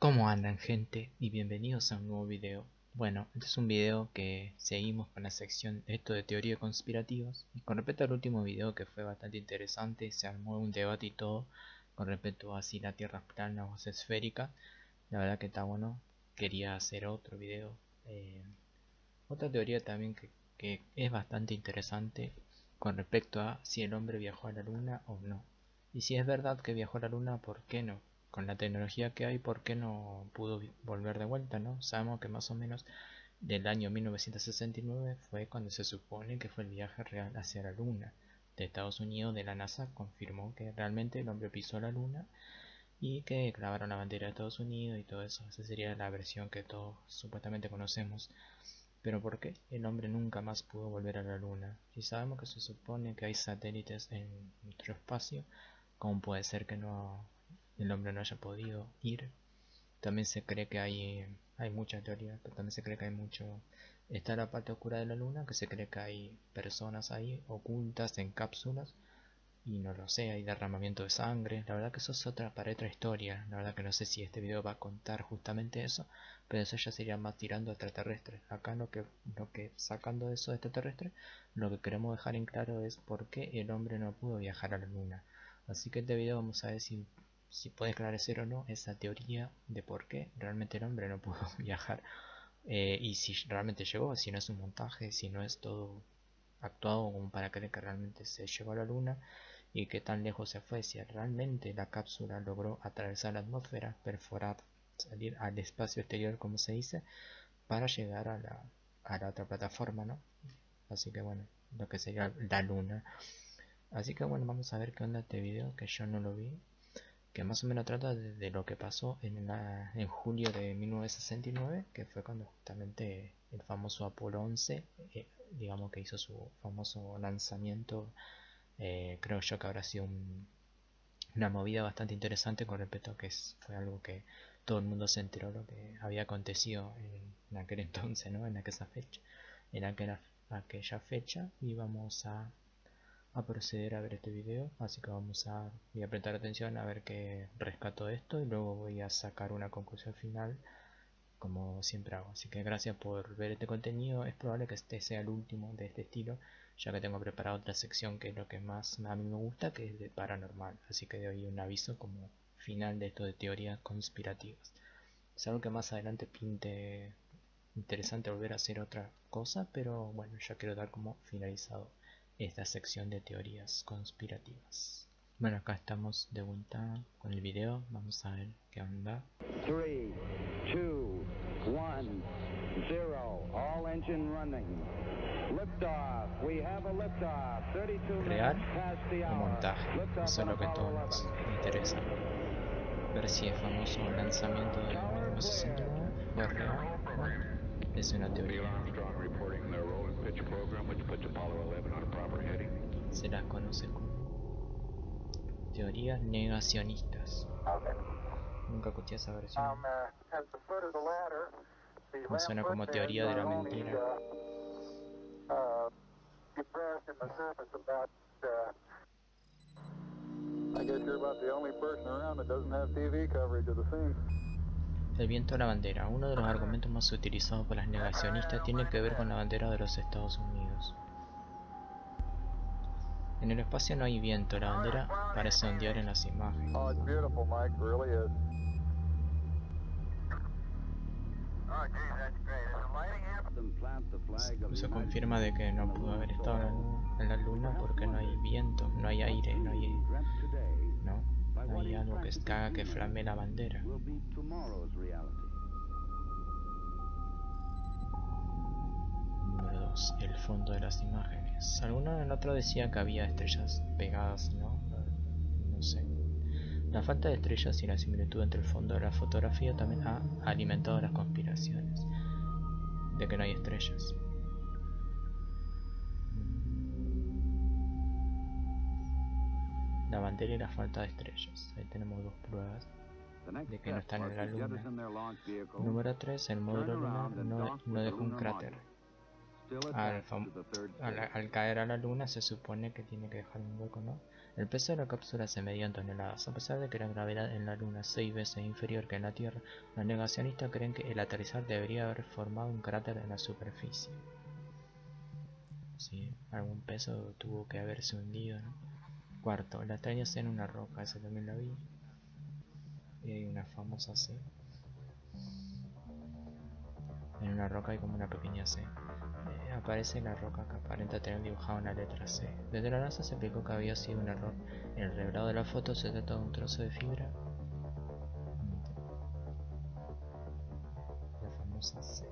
¿Cómo andan, gente? Y bienvenidos a un nuevo video. Bueno, este es un video que seguimos con la sección de teoría conspirativas. Y con respecto al último video, que fue bastante interesante, se armó un debate y todo con respecto a si la Tierra es plana o es esférica. La verdad que está bueno. Quería hacer otro video. Otra teoría también que es bastante interesante con respecto a si el hombre viajó a la luna o no. Y si es verdad que viajó a la luna, ¿por qué no? Con la tecnología que hay, ¿por qué no pudo volver de vuelta, no? Sabemos que más o menos del año 1969 fue cuando se supone que fue el viaje real hacia la luna. De Estados Unidos, de la NASA, confirmó que realmente el hombre pisó la luna y que clavaron la bandera de Estados Unidos y todo eso. Esa sería la versión que todos supuestamente conocemos. Pero ¿por qué el hombre nunca más pudo volver a la luna? Si sabemos que se supone que hay satélites en nuestro espacio, ¿cómo puede ser que el hombre no haya podido ir? También se cree que hay muchas teorías, pero también se cree que hay mucho... Está la parte oscura de la luna, que se cree que hay personas ahí ocultas en cápsulas, y no lo sé, hay derramamiento de sangre. La verdad que eso es para otra historia. La verdad que no sé si este video va a contar justamente eso, pero eso ya sería más tirando a extraterrestres. Acá lo que sacando eso de extraterrestre, lo que queremos dejar en claro es por qué el hombre no pudo viajar a la luna. Así que este video vamos a ver si puede esclarecer o no esa teoría de por qué realmente el hombre no pudo viajar. Y si realmente llegó, si no es un montaje, si no es todo actuado como para creer que realmente se llegó a la luna y qué tan lejos se fue, si realmente la cápsula logró atravesar la atmósfera, perforar, salir al espacio exterior, como se dice, para llegar a la otra plataforma, ¿no? Así que bueno, lo que sería la luna. Así que bueno, vamos a ver qué onda este video, que yo no lo vi, que más o menos trata de lo que pasó en julio de 1969, que fue cuando justamente el famoso Apolo 11, digamos que hizo su famoso lanzamiento. Creo yo que habrá sido una movida bastante interesante con respecto a que fue algo que todo el mundo se enteró lo que había acontecido en aquel entonces, ¿no? En aquella fecha, y vamos a proceder a ver este video. Así que voy a prestar atención a ver qué rescato de esto y luego voy a sacar una conclusión final como siempre hago. Así que gracias por ver este contenido. Es probable que este sea el último de este estilo, ya que tengo preparado otra sección que es lo que más a mí me gusta, que es de paranormal. Así que doy un aviso como final de esto de teorías conspirativas. Es algo que más adelante pinte interesante volver a hacer otra cosa, pero bueno, ya quiero dar como finalizado esta sección de teorías conspirativas. Bueno, acá estamos de vuelta con el video. Vamos a ver qué onda. 3, 2, 1, 0. All engine running. Liftoff. We have a liftoff. 32 ¿Real minutes past the o hour. montaje? Eso es lo que a todos nos interesa. Ver si el famoso lanzamiento de 1969 fue real o es una teoría. Se las conoce como teorías negacionistas. Nunca escuché esa versión. Me suena como teoría de la mentira. El viento de la bandera. Uno de los argumentos más utilizados por las negacionistas tiene que ver con la bandera de los Estados Unidos. En el espacio no hay viento, la bandera parece ondear en las imágenes. Eso confirma de que no pudo haber estado en la luna porque no hay viento, no hay aire, no hay algo que haga que flame la bandera. Número 2. El fondo de las imágenes. Alguno en el otro decía que había estrellas pegadas, ¿no? No sé. La falta de estrellas y la similitud entre el fondo de la fotografía también ha alimentado las conspiraciones de que no hay estrellas. La bandera y la falta de estrellas. Ahí tenemos dos pruebas de que no están en la luna. Número 3. El módulo lunar no dejó un cráter. Al caer a la luna se supone que tiene que dejar un hueco, ¿no? El peso de la cápsula se medía en toneladas. A pesar de que la gravedad en la luna es 6 veces inferior que en la Tierra, los negacionistas creen que el aterrizar debería haber formado un cráter en la superficie. Sí, algún peso tuvo que haberse hundido, ¿no? Cuarto, la estrella C en una roca, esa también la vi. Y hay una famosa C. En una roca hay como una pequeña C. Aparece la roca que aparenta tener dibujada una letra C. Desde la NASA se explicó que había sido un error. En el revelado de la foto se trata de un trozo de fibra. La famosa C.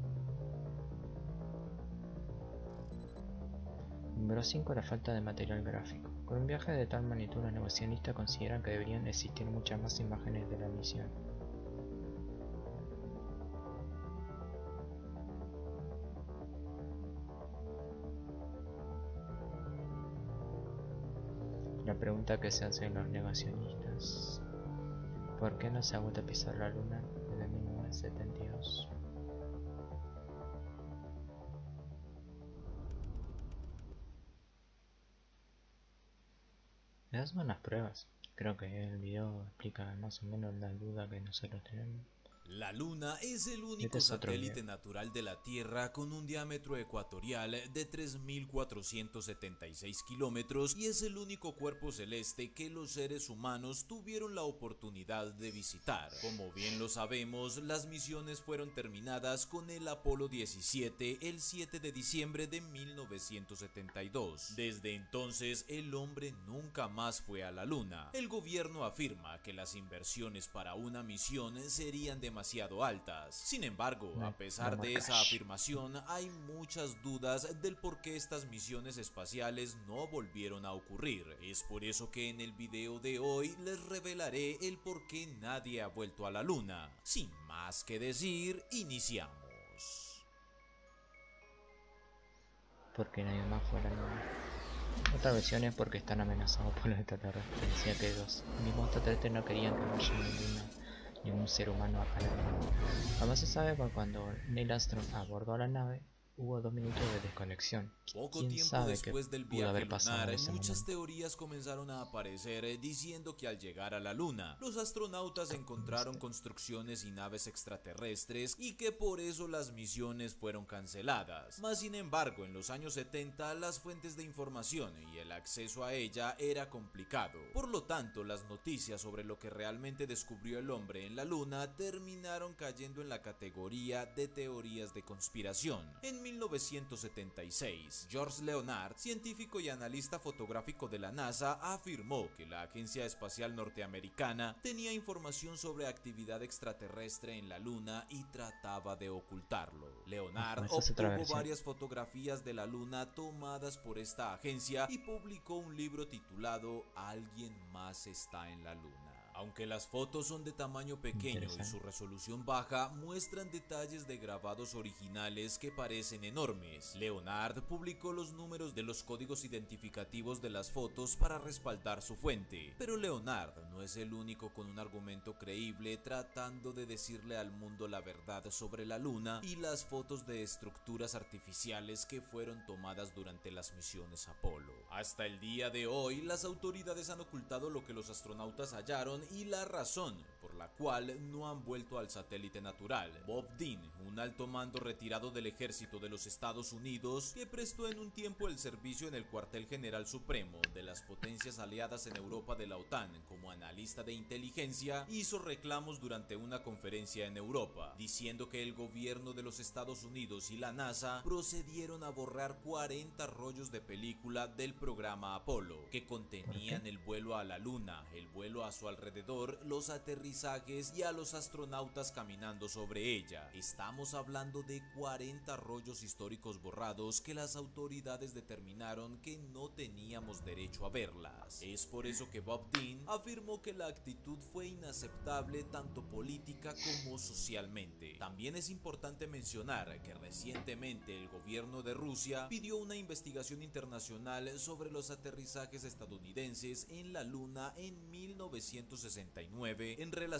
Número 5. La falta de material gráfico. Con un viaje de tal magnitud, los negacionistas consideran que deberían existir muchas más imágenes de la misión. La pregunta que se hacen los negacionistas: ¿por qué no se ha vuelto a pisar la luna desde 1972? Esas son las pruebas. Creo que el video explica más o menos la duda que nosotros tenemos. La Luna es el único satélite natural de la Tierra con un diámetro ecuatorial de 3.476 kilómetros y es el único cuerpo celeste que los seres humanos tuvieron la oportunidad de visitar. Como bien lo sabemos, las misiones fueron terminadas con el Apolo 17 el 7 de diciembre de 1972. Desde entonces, el hombre nunca más fue a la Luna. El gobierno afirma que las inversiones para una misión serían demasiado altas. Sin embargo, a pesar de esa afirmación, hay muchas dudas del por qué estas misiones espaciales no volvieron a ocurrir. Es por eso que en el video de hoy les revelaré el por qué nadie ha vuelto a la Luna. Sin más que decir, iniciamos. Porque nadie más fue a la Luna. Otra versión es porque están amenazados por los extraterrestres. Decía que los mismos extraterrestres no querían que vaya ningún ser humano a la Luna. Además se sabe que cuando Neil Armstrong abordó la nave, hubo 2 minutos de desconexión. Poco tiempo después del viaje lunar, muchas teorías comenzaron a aparecer diciendo que al llegar a la Luna, los astronautas encontraron construcciones y naves extraterrestres y que por eso las misiones fueron canceladas. Mas sin embargo, en los años 70 las fuentes de información y el acceso a ella era complicado. Por lo tanto, las noticias sobre lo que realmente descubrió el hombre en la Luna terminaron cayendo en la categoría de teorías de conspiración. En 1976, George Leonard, científico y analista fotográfico de la NASA, afirmó que la Agencia Espacial Norteamericana tenía información sobre actividad extraterrestre en la Luna y trataba de ocultarlo. Leonard obtuvo varias fotografías de la Luna tomadas por esta agencia y publicó un libro titulado Alguien más está en la Luna. Aunque las fotos son de tamaño pequeño y su resolución baja, muestran detalles de grabados originales que parecen enormes. Leonard publicó los números de los códigos identificativos de las fotos para respaldar su fuente. Pero Leonard no es el único con un argumento creíble tratando de decirle al mundo la verdad sobre la Luna y las fotos de estructuras artificiales que fueron tomadas durante las misiones Apolo. Hasta el día de hoy, las autoridades han ocultado lo que los astronautas hallaron y la razón por la cual no han vuelto al satélite natural. Bob Dean, un alto mando retirado del ejército de los Estados Unidos que prestó en un tiempo el servicio en el cuartel general supremo de las potencias aliadas en Europa de la OTAN como analista de inteligencia, hizo reclamos durante una conferencia en Europa, diciendo que el gobierno de los Estados Unidos y la NASA procedieron a borrar 40 rollos de película del programa Apolo, que contenían el vuelo a la Luna, el vuelo a su alrededor, los aterrizajes y a los astronautas caminando sobre ella. Estamos hablando de 40 rollos históricos borrados que las autoridades determinaron que no teníamos derecho a verlas. Es por eso que Bob Dean afirmó que la actitud fue inaceptable tanto política como socialmente. También es importante mencionar que recientemente el gobierno de Rusia pidió una investigación internacional sobre los aterrizajes estadounidenses en la Luna en 1969 en relación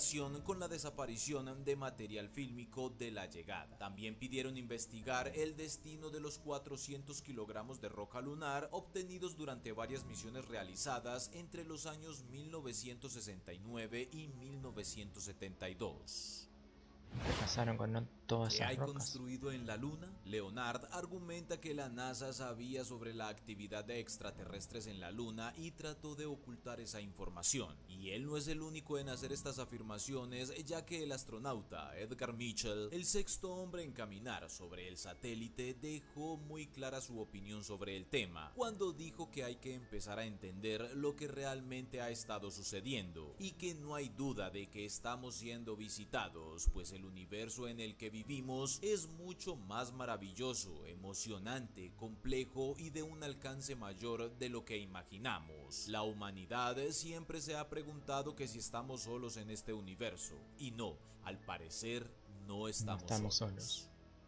relación con la desaparición de material fílmico de la llegada. También pidieron investigar el destino de los 400 kilogramos de roca lunar obtenidos durante varias misiones realizadas entre los años 1969 y 1972. ¿Qué pasaron con todas ¿Qué esas hay rocas? construido en la Luna? Leonard argumenta que la NASA sabía sobre la actividad de extraterrestres en la Luna y trató de ocultar esa información. Y él no es el único en hacer estas afirmaciones, ya que el astronauta Edgar Mitchell, el sexto hombre en caminar sobre el satélite, dejó muy clara su opinión sobre el tema, cuando dijo que hay que empezar a entender lo que realmente ha estado sucediendo, y que no hay duda de que estamos siendo visitados, pues el universo en el que vivimos es mucho más maravilloso, emocionante, complejo y de un alcance mayor de lo que imaginamos. La humanidad siempre se ha preguntado que si estamos solos en este universo, y no, al parecer no estamos solos.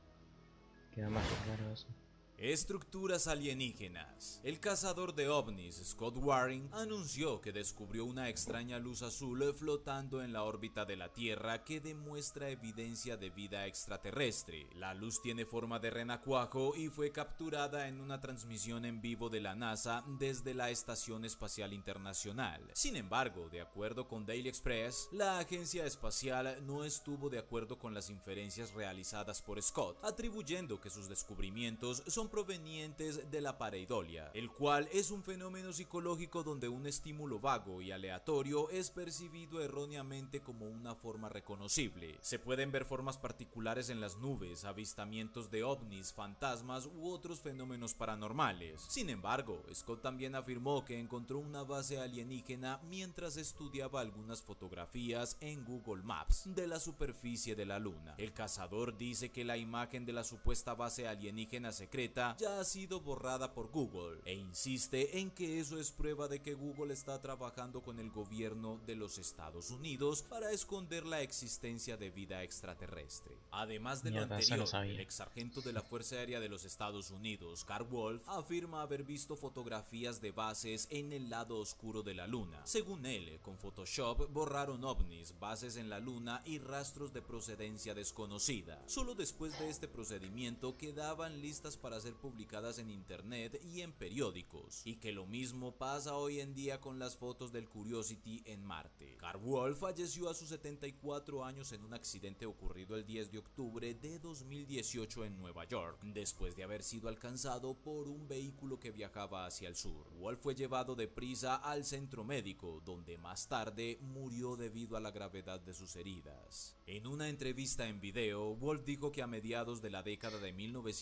Queda más que claro eso. Estructuras alienígenas. El cazador de ovnis Scott Waring anunció que descubrió una extraña luz azul flotando en la órbita de la Tierra que demuestra evidencia de vida extraterrestre. La luz tiene forma de renacuajo y fue capturada en una transmisión en vivo de la NASA desde la Estación Espacial Internacional. Sin embargo, de acuerdo con Daily Express, la agencia espacial no estuvo de acuerdo con las inferencias realizadas por Scott, atribuyendo que sus descubrimientos son provenientes de la pareidolia, el cual es un fenómeno psicológico donde un estímulo vago y aleatorio es percibido erróneamente como una forma reconocible. Se pueden ver formas particulares en las nubes, avistamientos de ovnis, fantasmas u otros fenómenos paranormales. Sin embargo, Scott también afirmó que encontró una base alienígena mientras estudiaba algunas fotografías en Google Maps de la superficie de la Luna. El cazador dice que la imagen de la supuesta base alienígena secreta ya ha sido borrada por Google e insiste en que eso es prueba de que Google está trabajando con el gobierno de los Estados Unidos para esconder la existencia de vida extraterrestre. Además de lo anterior, el ex sargento de la Fuerza Aérea de los Estados Unidos, Carl Wolf, afirma haber visto fotografías de bases en el lado oscuro de la Luna. Según él, con Photoshop borraron ovnis, bases en la Luna y rastros de procedencia desconocida. Solo después de este procedimiento quedaban listas para ser publicadas en internet y en periódicos, y que lo mismo pasa hoy en día con las fotos del Curiosity en Marte. Carl Wolf falleció a sus 74 años en un accidente ocurrido el 10 de octubre de 2018 en Nueva York, después de haber sido alcanzado por un vehículo que viajaba hacia el sur. Wolf fue llevado deprisa al centro médico, donde más tarde murió debido a la gravedad de sus heridas. En una entrevista en video, Wolf dijo que a mediados de la década de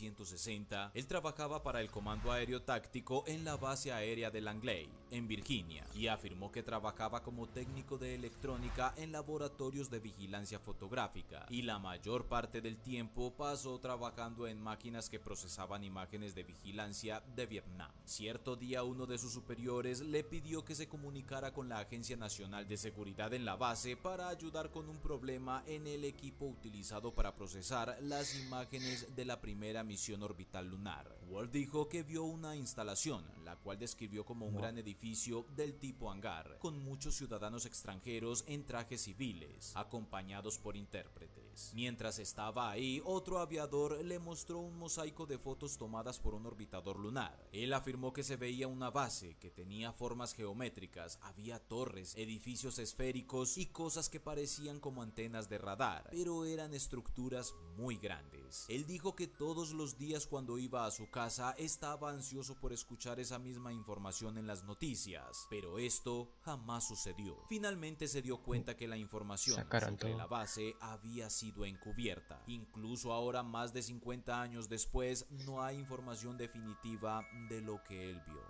1960, él trabajaba para el Comando Aéreo Táctico en la base aérea de Langley, en Virginia, y afirmó que trabajaba como técnico de electrónica en laboratorios de vigilancia fotográfica, y la mayor parte del tiempo pasó trabajando en máquinas que procesaban imágenes de vigilancia de Vietnam. Cierto día uno de sus superiores le pidió que se comunicara con la Agencia Nacional de Seguridad en la base para ayudar con un problema en el equipo utilizado para procesar las imágenes de la primera misión orbital lunar. Wolf dijo que vio una instalación, la cual describió como un gran edificio del tipo hangar, con muchos ciudadanos extranjeros en trajes civiles, acompañados por intérpretes. Mientras estaba ahí, otro aviador le mostró un mosaico de fotos tomadas por un orbitador lunar. Él afirmó que se veía una base que tenía formas geométricas, había torres, edificios esféricos y cosas que parecían como antenas de radar, pero eran estructuras muy grandes. Él dijo que todos los días cuando iba a su casa estaba ansioso por escuchar esa misma información en las noticias, pero esto jamás sucedió. Finalmente se dio cuenta que la información sobre la base había sido encubierta. Incluso ahora, más de 50 años después, no hay información definitiva de lo que él vio.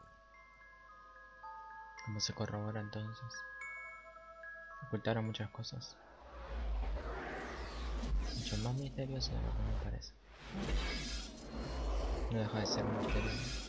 ¿Cómo se corrobora entonces? Ocultaron muchas cosas, mucho más misterioso de lo que me parece. No deja de ser un misterio.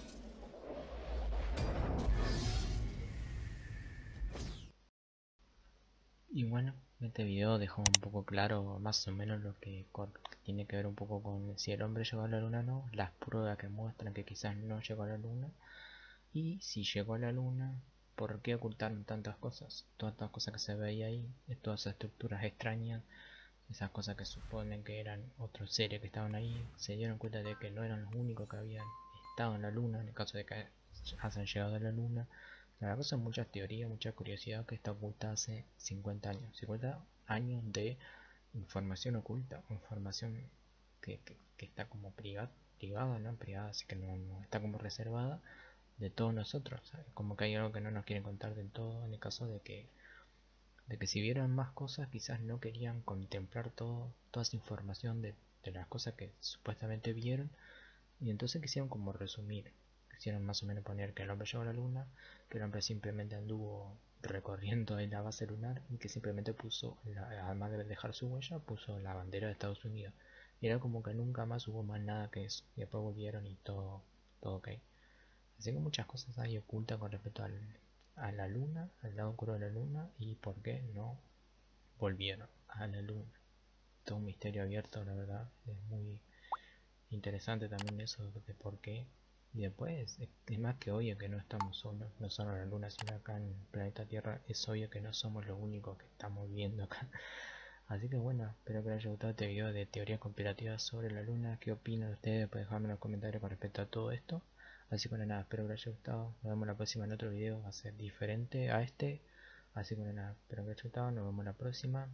Y bueno, este video dejó un poco claro más o menos lo que tiene que ver un poco con si el hombre llegó a la luna o no, las pruebas que muestran que quizás no llegó a la luna, y si llegó a la luna, ¿por qué ocultaron tantas cosas? Todas estas cosas que se veía ahí, todas esas estructuras extrañas, esas cosas que suponen que eran otros seres que estaban ahí, se dieron cuenta de que no eran los únicos que habían estado en la luna, en el caso de que hayan llegado a la luna. La cosa, muchas teorías, mucha curiosidad que está oculta hace 50 años. 50 años de información oculta, información que está como privada, ¿no? Privada, así que no está como reservada de todos nosotros, ¿sabes? Como que hay algo que no nos quieren contar del todo, en el caso de que si vieran más cosas quizás no querían contemplar toda esa información de las cosas que supuestamente vieron, y entonces quisieron como resumir, quisieron más o menos poner que el hombre llegó a la luna, que el hombre simplemente anduvo recorriendo en la base lunar y que simplemente puso, además de dejar su huella, puso la bandera de Estados Unidos. Y era como que nunca más hubo más nada que eso, y después volvieron y todo ok. Así que muchas cosas hay ocultas con respecto a la luna, al lado oscuro de la luna, y por qué no volvieron a la luna. Todo un misterio abierto, la verdad. Es muy interesante también eso de por qué. Y después, es más que obvio que no estamos solos, no solo en la luna, sino acá en el planeta Tierra. Es obvio que no somos los únicos que estamos viendo acá. Así que bueno, espero que les haya gustado este video de teorías conspirativas sobre la luna. ¿Qué opinan ustedes? Pueden dejarme en los comentarios con respecto a todo esto. Así que nada, espero que les haya gustado. Nos vemos la próxima en otro video, va a ser diferente a este. Así que nada, espero que les haya gustado. Nos vemos la próxima.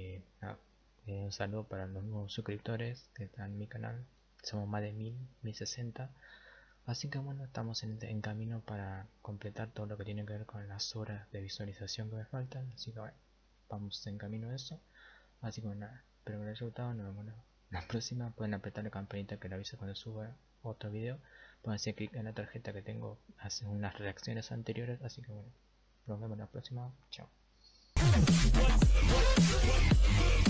Un saludo para los nuevos suscriptores que están en mi canal. Somos más de 1060. Así que bueno, estamos en camino para completar todo lo que tiene que ver con las horas de visualización que me faltan. Así que bueno, vamos en camino a eso. Así que nada, espero que les haya gustado. Nos vemos la próxima. Pueden apretar la campanita que le avisa cuando suba otro video. Pueden hacer clic en la tarjeta que tengo, hace unas reacciones anteriores. Así que bueno, nos vemos la próxima. Chao.